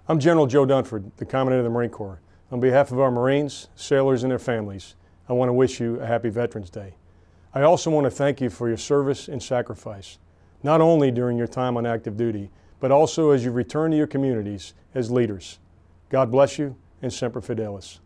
I'm General Joe Dunford, the Commandant of the Marine Corps. On behalf of our Marines, sailors, and their families, I want to wish you a happy Veterans Day. I also want to thank you for your service and sacrifice, not only during your time on active duty, but also as you return to your communities as leaders. God bless you, and Semper Fidelis.